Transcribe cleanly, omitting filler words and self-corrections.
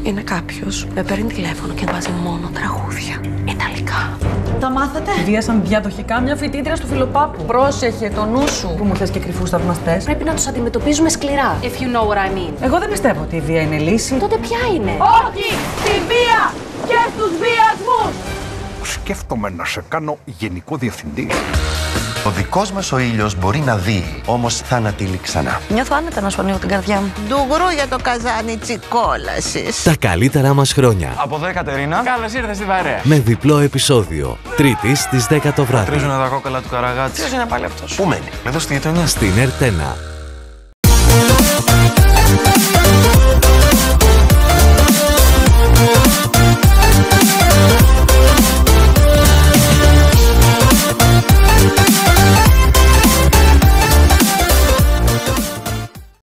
είναι κάποιος με παίρνει τηλέφωνο και βάζει μόνο τραγούδια ιταλικά. Τα μάθατε? Βίασαν διαδοχικά μια φοιτήτρια στο Φιλοπάπου. Πρόσεχε το νου σου που μου θες και κρυφούς θαυμαστές. Πρέπει να τους αντιμετωπίζουμε σκληρά. If you know what I mean. Εγώ δεν πιστεύω ότι η βία είναι λύση. Τότε ποια είναι? Όχι στη βία και στους βιασμούς! Σκέφτομαι να σε κάνω γενικό διευθυντή. Ο δικός μας ο ήλιος μπορεί να δει, όμως θα ανατείλει ξανά. Νιώθω άνετα να σου ανοίγω την καρδιά μου. Ντουγρού για το καζάνι τσικόλασης. Τα καλύτερά μας χρόνια. Από εδώ η Κατερίνα. Καλώς ήρθες στην παρέα. Με διπλό επεισόδιο. Τρίτη στις 10 το βράδυ. Τρίζουνε τα κόκαλα του Καραγάτσι. Ποιος είναι πάλι αυτός? Πού μένει? Εδώ στη γειτονιά. Στην ΕΡΤ1.